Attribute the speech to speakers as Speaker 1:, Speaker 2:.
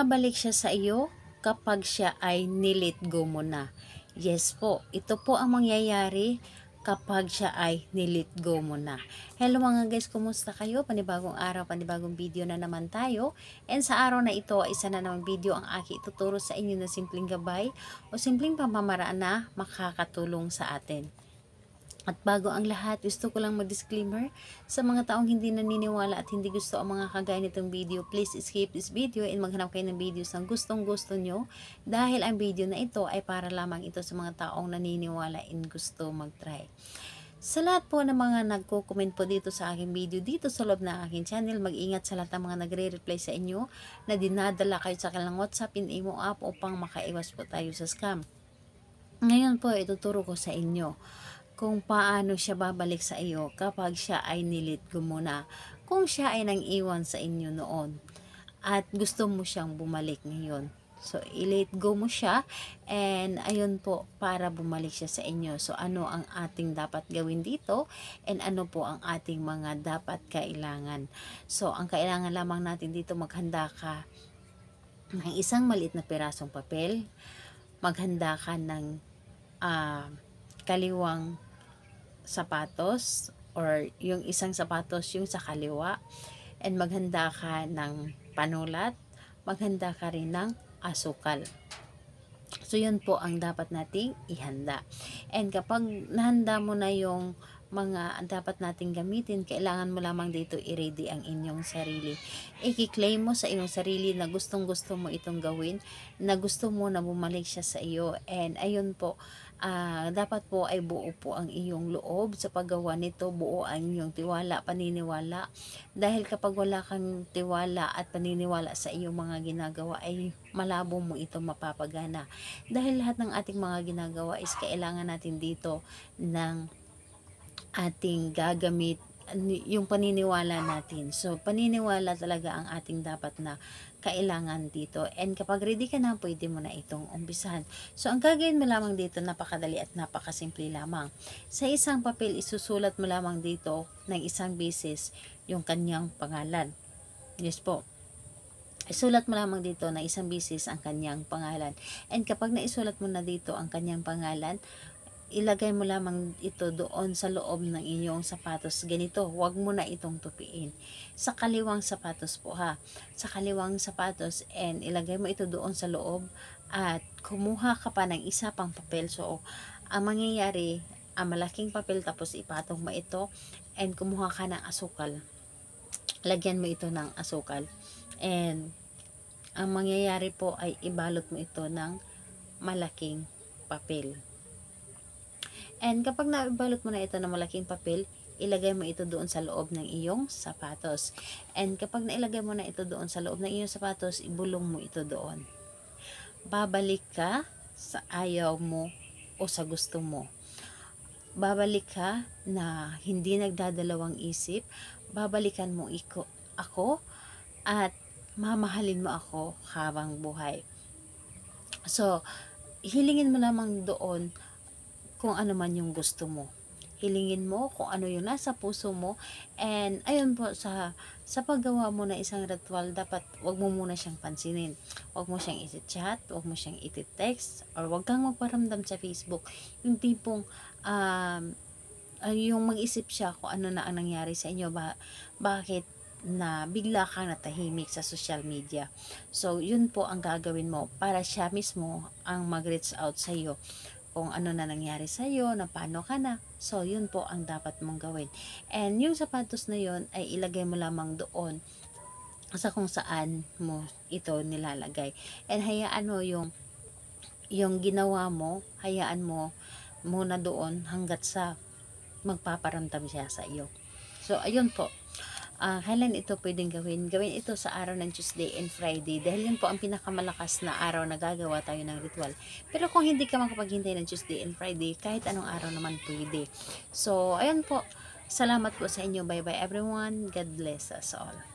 Speaker 1: babalik siya sa iyo kapag siya ay nilet go mo na. Yes po, ito po ang mangyayari kapag siya ay nilet go mo na. Hello mga guys, kumusta kayo? Panibagong araw, panibagong video na naman tayo. And sa araw na ito, isa na namang video ang aking ituturo sa inyo na simpleng gabay o simpleng pamamaraan na makakatulong sa atin. At bago ang lahat, gusto ko lang mag-disclaimer sa mga taong hindi naniniwala at hindi gusto ang mga kagaya nitong video. Please skip this video and maghanap kayo ng videos na gustong-gusto nyo dahil ang video na ito ay para lamang ito sa mga taong naniniwala and gusto mag-try. Sa lahat po ng mga nagko-comment po dito sa aking video, dito sa loob ng aking channel, mag-ingat sa lahat ng mga nagre-reply sa inyo na dinadala kayo sa kanilang WhatsApp in Imo app upang makaiwas po tayo sa scam. Ngayon po, ituturo ko sa inyo kung paano siya babalik sa iyo kapag siya ay nilet go mo na. Kung siya ay nang iwan sa inyo noon at gusto mo siyang bumalik ngayon. So, i-let go mo siya and ayun po, para bumalik siya sa inyo. So, ano ang ating dapat gawin dito and ano po ang ating mga dapat kailangan. So, ang kailangan lamang natin dito, maghanda ka ng isang maliit na pirasong papel, maghanda ka ng kaliwang sapatos or yung isang sapatos yung sa kaliwa, and maghanda ka ng panulat, maghanda ka rin ng asukal. So yun po ang dapat nating ihanda. And kapag nahanda mo na yung mga dapat nating gamitin, kailangan mo lamang dito i-ready ang inyong sarili. I-claim mo sa iyong sarili na gustong-gusto mo itong gawin, na gusto mo na bumalik siya sa iyo. And ayun po, dapat po ay buo po ang iyong loob sa paggawa nito, buo ang iyong tiwala, paniniwala. Dahil kapag wala kang tiwala at paniniwala sa iyong mga ginagawa, ay malabo mo ito mapapagana. Dahil lahat ng ating mga ginagawa is kailangan natin dito ng ating gagamit yung paniniwala natin. So, paniniwala talaga ang ating dapat na kailangan dito. And kapag ready ka na, pwede mo na itong umpisahan. So, ang gagawin mo lamang dito, napakadali at napakasimple lamang. Sa isang papel, isusulat mo lamang dito ng isang beses yung kanyang pangalan. Yes po. Isulat mo lamang dito na isang beses ang kanyang pangalan. And kapag naisulat mo na dito ang kanyang pangalan, ilagay mo lamang ito doon sa loob ng inyong sapatos. Ganito, huwag mo na itong tupiin. Sa kaliwang sapatos po ha. Sa kaliwang sapatos, and ilagay mo ito doon sa loob at kumuha ka pa ng isa pang papel. So, ang mangyayari, ang malaking papel tapos ipatong mo ito and kumuha ka ng asukal. Lagyan mo ito ng asukal. And ang mangyayari po ay ibalot mo ito ng malaking papel. And kapag nabalot mo na ito ng malaking papel, ilagay mo ito doon sa loob ng iyong sapatos. And kapag nailagay mo na ito doon sa loob ng iyong sapatos, ibulong mo ito doon. Babalik ka sa ayaw mo o sa gusto mo. Babalik ka na hindi nagdadalawang isip. Babalikan mo ako at mamahalin mo ako habang buhay. So, hilingin mo lamang doon kung ano man yung gusto mo. Hilingin mo kung ano yung nasa puso mo. And ayun po, sa paggawa mo na isang ritual, dapat wag mo muna siyang pansinin. Wag mo siyang iti-chat, wag mo siyang iti-text, or wag kang magparamdam sa Facebook. Yung tipong yung mag-isip siya kung ano na ang nangyari sa inyo, bakit na bigla kang natahimik sa social media. So yun po ang gagawin mo para siya mismo ang mag-reach out sa iyo kung ano na nangyari sa iyo, na paano ka na. So, yun po ang dapat mong gawin. And yung sapatos na yun ay ilagay mo lamang doon sa kung saan mo ito nilalagay. And hayaan mo yung ginawa mo, hayaan mo muna doon hanggat sa magpaparamdam siya sa iyo. So, ayun po. Kailan ito pwedeng gawin? Gawin ito sa araw ng Tuesday and Friday dahil yun po ang pinakamalakas na araw na gagawa tayo ng ritual. Pero kung hindi ka makapaghintay ng Tuesday and Friday, kahit anong araw naman pwede. So, ayun po. Salamat po sa inyo. Bye-bye everyone. God bless us all.